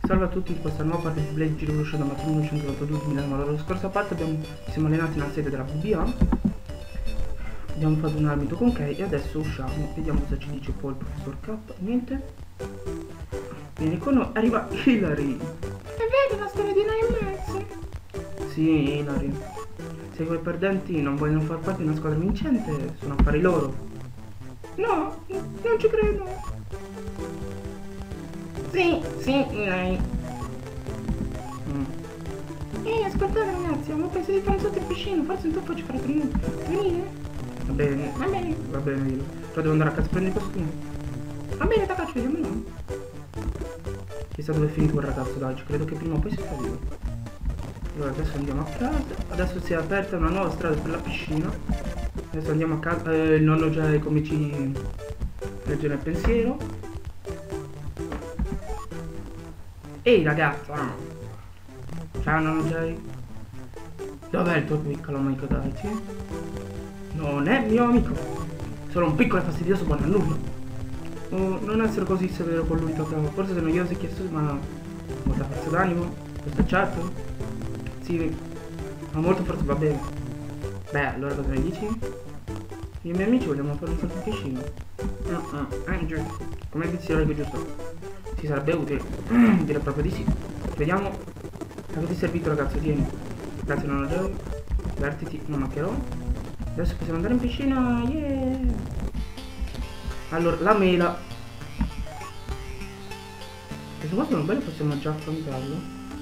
Salve a tutti in questa nuova parte di Blade Giro Evolution da Mattino 1992. La scorsa parte ci siamo allenati nella sede della VBA. Abbiamo fatto un arbitro con Kay e adesso usciamo. Vediamo cosa ci dice poi il professor K. Niente. Vieni con noi. Arriva Hilary. È vero la storia di noi e Max? Sì, Hilary. Se quei perdenti non vogliono far parte di una squadra vincente, sono affari loro. No, non ci credo. Sì, Hilary. Ehi, ascoltate ragazzi, avevo pensato di fare un salto in piscina, forse un tuffo ci farà venire? Va bene. Va bene. Va bene, Hilary. Però devo andare a casa a prendere i costumi. Va bene, da ci vediamo noi. Chissà dove è finito quel ragazzo, dai, credo che prima o poi si fa vivo. Allora adesso andiamo a casa. Adesso si è aperta una nuova strada per la piscina. Adesso andiamo a casa. Il nonno già è come ci legge nel pensiero. Ehi ragazzo. Ciao nonno Jay. Dov'è il tuo piccolo amico Daichi? Non è mio amico. Sono un piccolo e fastidioso buono a nulla. Oh, non essere così severo con lui, Totò. Forse sono io si chiesto, ma molta forza d'animo, questo è certo. Sì, ma molto forza va bene. Beh, allora cosa ne dici? Io e i miei amici vogliamo fare un salto in piscina. Giusto. Come dici che giusto? Ci sarebbe utile. Direi proprio di sì. Vediamo. A cosa ti è servito ragazzo? Tieni. Grazie nonno Joey. Divertiti, non mancherò. Adesso possiamo andare in piscina. Yeah. Allora, la mela. Questo qua sono bello, possiamo già affrontarlo.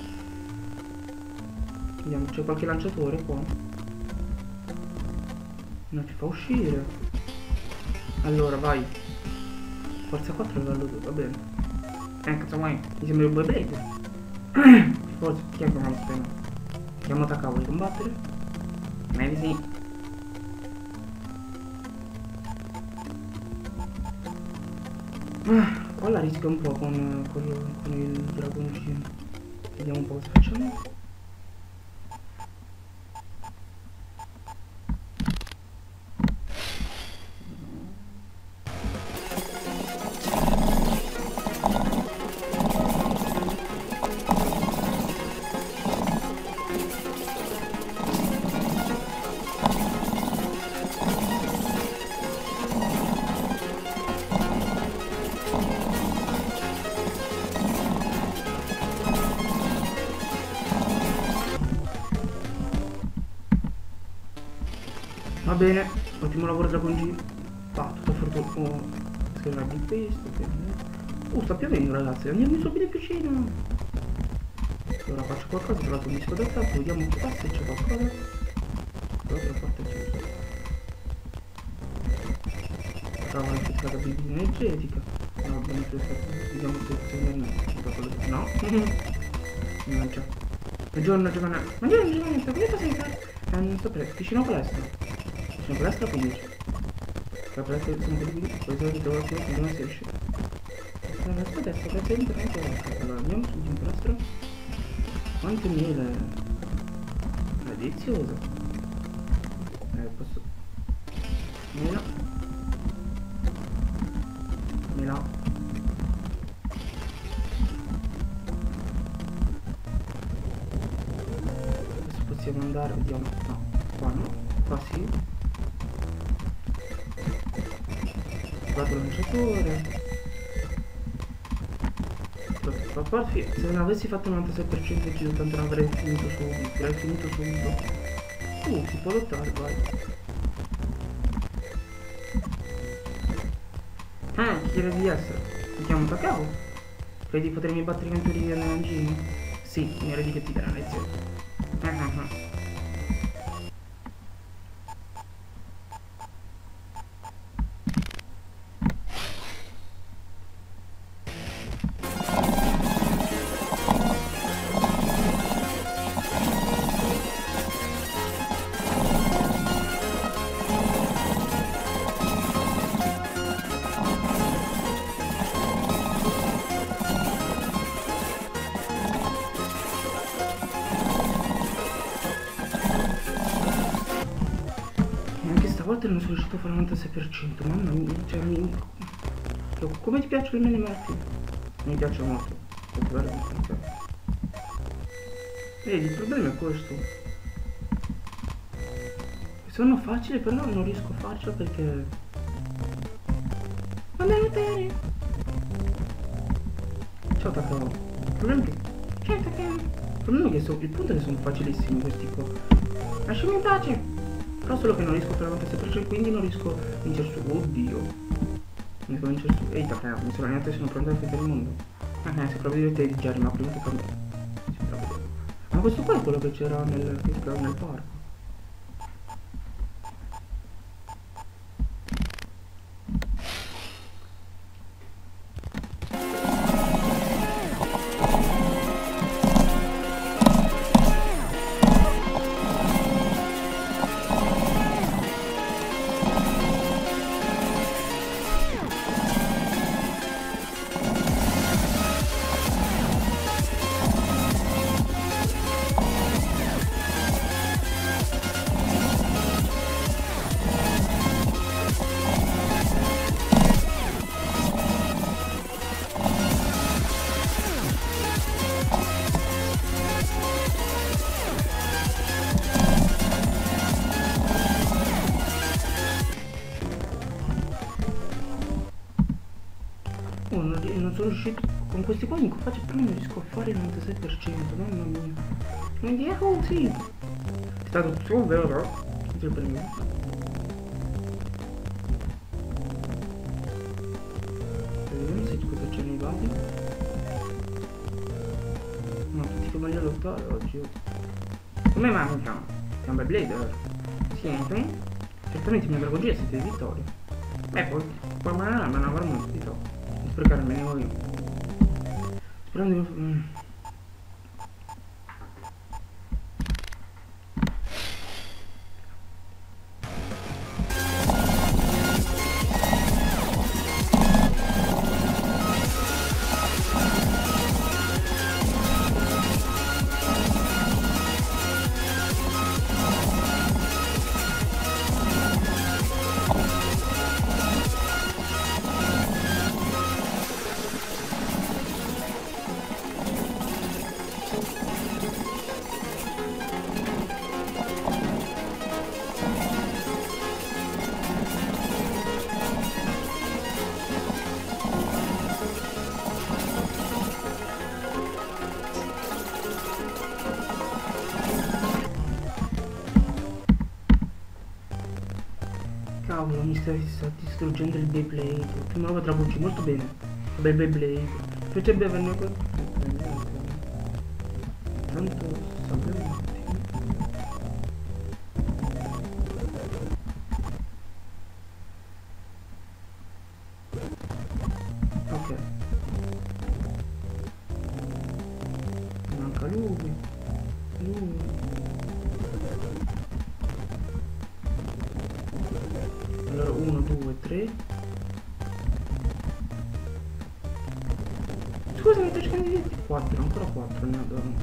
Vediamo, c'è qualche lanciatore qua. Non ci fa uscire. Allora, vai. Forza 4 livello 2, va bene. Cosa vuoi? Mi sembra un Blade. Forse, chi è che non lo spema? Andiamo da cavolo di combattere. Maybe sì. Qua la rischio un po' con il dragoncino. Vediamo un po' cosa facciamo. Va bene, ottimo lavoro Dragon G. Tutto fortuna. Oh, scherma di questo. Sta piovendo ragazzi, andiamo subito in piscina. Ora faccio qualcosa, ho trovato un disco d'attacco, vediamo qua se c'è qualcosa. Però la porta è chiusa. Trovo una infiltrata bibina energetica. No, abbiamo infiltrato. Vediamo se c'è no. Non c'è. Buongiorno Giovanna. Buongiorno Giovanna, come cosa sei? Non so perché, vicino a palestra. La palestra 15. La palestra è sempre di qui, poi si trova qui, non si esce. Adesso grazie all'internet. Allora andiamo subito in palestra. Quante miele. È delizioso. Posso. Mela. Mela. Adesso possiamo andare, vediamo. No, qua no. Qua sì. Guarda il lanciatore. Se non avessi fatto il 96% di giro tanto non avrei finito subito. Si può lottare, vai. Chi chiede di essere? Mi chiamo Takao. Credi di potermi battere i venturi di Anangini? Sì, mi ero di che ti darà lezione. Stavolta non sono riuscito a fare il 96%, mamma mia, cioè come ti piacciono le mele morte? Mi piace molto. bello, ok. Vedi, il problema è questo. Sono facili, però non riesco a farcela perché... Andiamo bene. Ciao Takao. Il problema è che... Certo che... Il problema è che il punto è che sono facilissimi questi qua. Lasciami in pace. Però solo che non riesco a fare avanti sempre, cioè, quindi non riesco a vincere su... Oddio. Non riesco a vincere su... Ehi Takao, mi sono allenata e sono pronto a difendere il mondo. Se proprio vedete già ma prima che cambia. Ma questo qua è quello che c'era nel parco. Non sono riuscito con questi qua in faccio più non riesco a fare il 96%, mamma mia. Quindi è così. È stato su vero? Tutto per me. Vediamo se cosa c'è nei vari. No, tutti che voglio lottare oggi. Come manca? Siamo Blader. Siete? Certamente mi avrebbe siete di vittoria. Beh, poi ma non avrò molto di vittoria. Sprecare me ne voglio. Sperando di... Cavolo, mi sta distruggendo il Beyblade. Prima lo vedrà molto bene. Bel Beyblade. Piacerebbe averne qua. Tanto sappiamo un attimo. Ok. Manca lui. Allora 1, 2, 3. Scusami, sto cercando di... 4, ancora 4 ne adoro.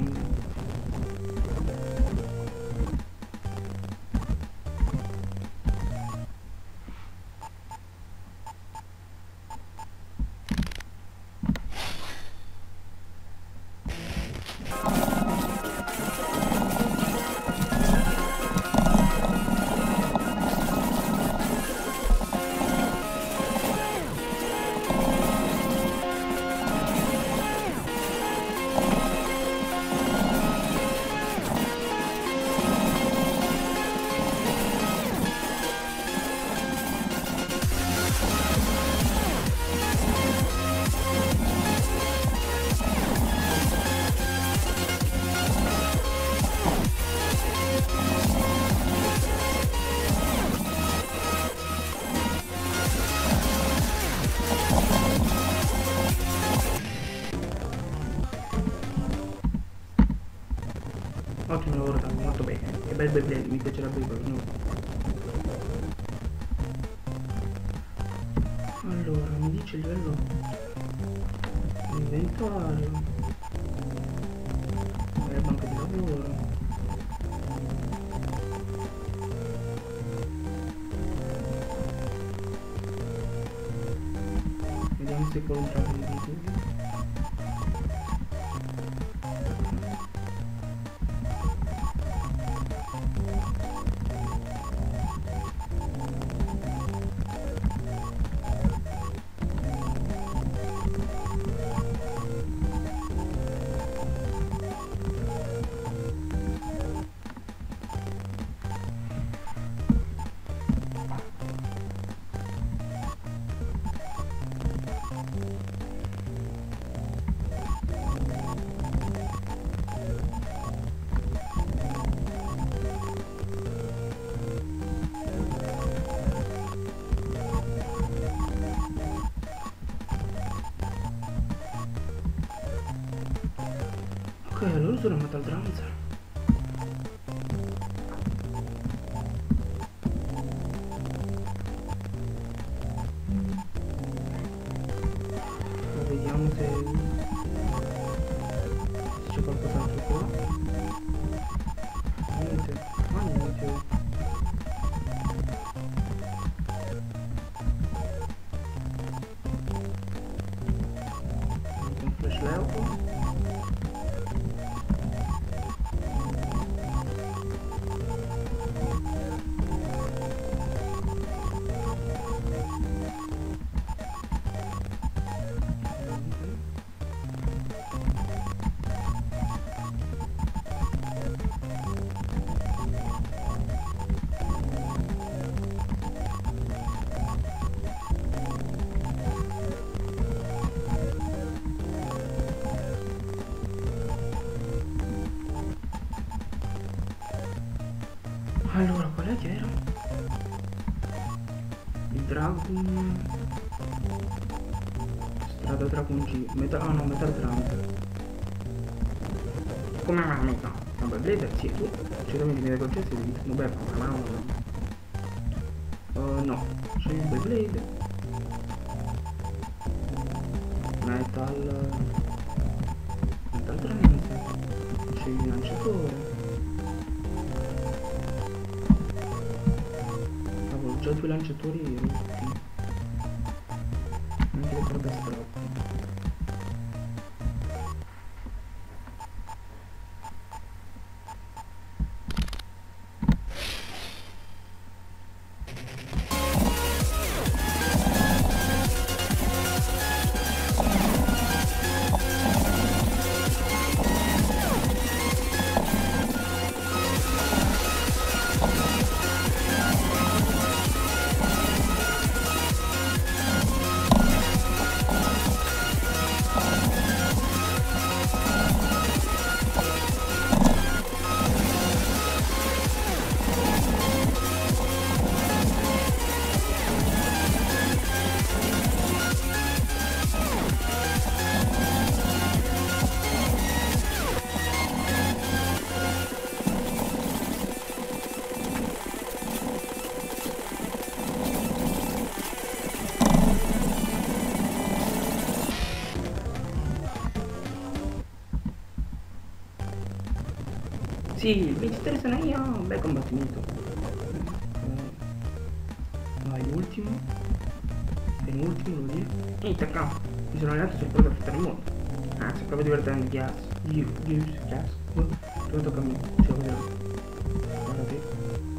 Ottimo lavoro, molto bene. Che bel Beyblade, mi piacerebbe quello. Allora, mi dice il livello inventario. Banca di lavoro. Vediamo se può entrare nei video. Ok, allora sono Metal Dancer. Vediamo se c'è qualcos'altro qua. Niente, ma niente. Un flash leopard. Allora, qual è che era? Il Dragon... Strada Dragon G... Ah no, Metal Dragon. Come mai amica? Vabbè, Blader, sì, tu certamente mi accorgersi di tutto. Vabbè, ma no, c'è il Blade. Metal Dragon. C'è il lanciatore. Già due lanciatori rotti. Anche le corde strappo. Sì, il vincitore sono io, bel combattimento. Vai, l'ultimo. Penultimo, devo dire. Ehi, tacca. Mi sono allenato sul pro da affrontare il mondo. Ah, sei proprio divertente, Gas. Gas. Dove tocca a me? Ce lo vedrò. Guarda te.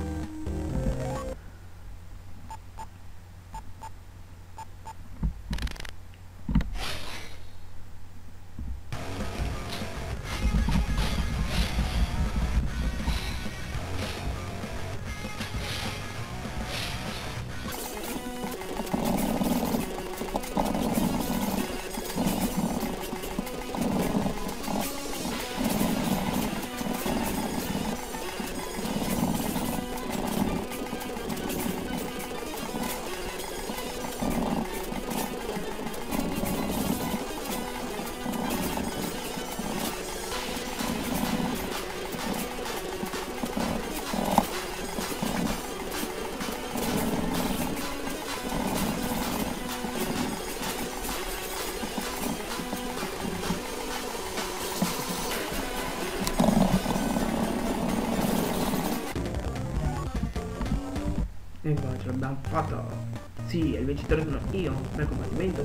E qua ce l'abbiamo fatta. Sì, il vincitore sono io. Bel combattimento.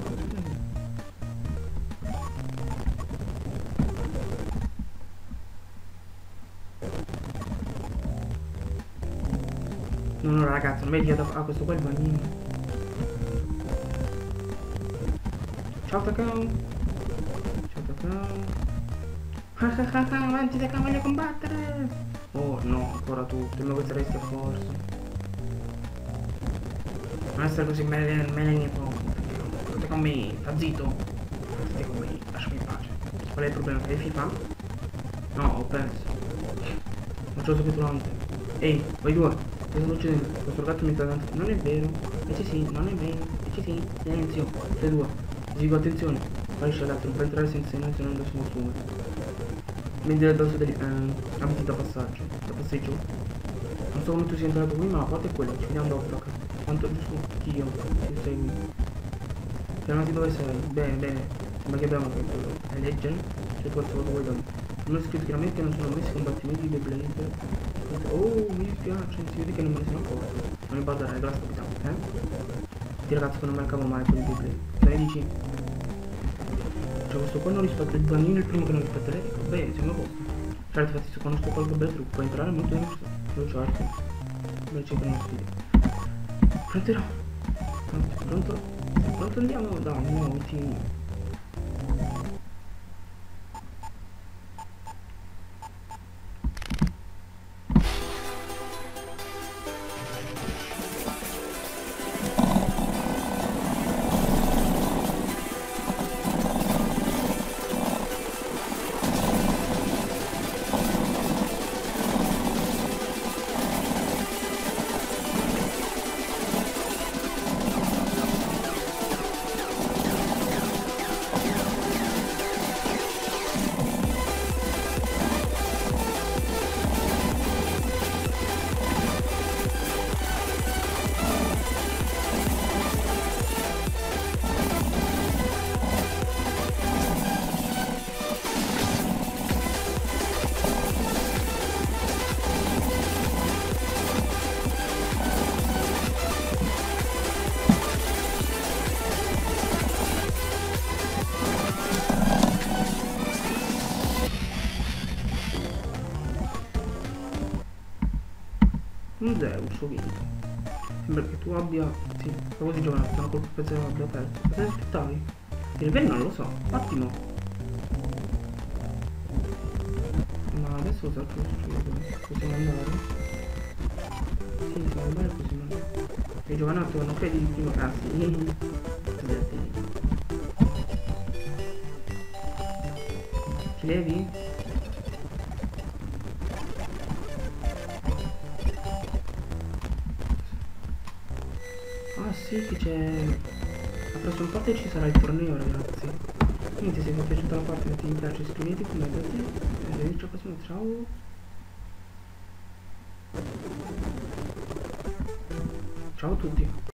No, ragazzi, non mi è da questo qua è il bagnino. Ciao Takao. Avanti Takao, voglio combattere. Oh no, ancora tu. Prima questa resti a forza. Non essere così melanie poco. State con me, sta zitto. State con me, lasciami in pace. Qual è il problema? Fai FIFA? No, ho perso. Non c'ho petulante. Ehi, voi due, cosa sta succedendo? Questo gatto mi sta dando. Non è vero. Invece sì, non è vero. Invece sì. Silenzio. Te due. Ti dico attenzione. Fai l'altro, non puoi entrare senza silenzio, non da solo. Vendere addosso degli abiti da passaggio, da passeggio. Non so come tu sia entrato qui, ma la parte è quella, ci vediamo dopo. Quanto giusto io, se sei qui. Fermati dove sei, bene, sembra che abbiamo capito. Hai leggere? C'è qualcosa che vuoi da me. Non è scritto chiaramente che non sono messi combattimenti di Blade. Oh, mi dispiace, si vede che non me ne sono accorto. Non mi badare, grazie capitano, Sì ragazzi, che non me la cavo mai con i Blade. Cosa ne dici? Cioè questo qua non rispetta il bambino, il primo che non rispetta lei. Bene, siamo a posto. Certo, infatti se conosco qualche bel trucco, puoi imparare molto veloce. Lo certo. Invece che non studio. Pronterò. Pronto andiamo? Dai, muoviti. Un Zeus, ho vinto. Sembra che tu abbia... Sì, così giovanotto, una colpa pezzo abbia perso. Cosa ti aspettavi? Il bene non lo so, ottimo. Ma adesso cosa succede? Possiamo andare? Sì, siamo andare possiamo andare. E giovanotto non credi di prima... Ah sì. Ti levi? Ah sì, che c'è... La prossima parte ci sarà il torneo ragazzi. Quindi se vi è piaciuta la parte mettete mi piace, iscrivetevi, commentate. E vediamo alla prossima, ciao. Ciao a tutti.